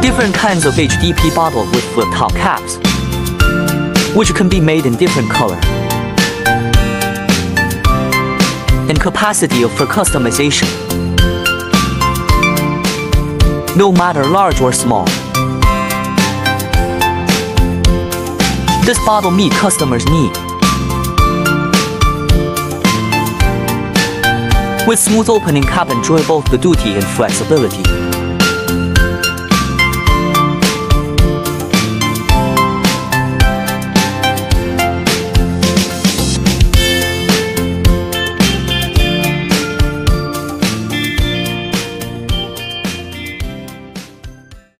Different kinds of HDP bottle with flip top caps, which can be made in different color and capacity for customization, no matter large or small. This bottle meets customers' need. With smooth opening cap, enjoy both the duty and flexibility.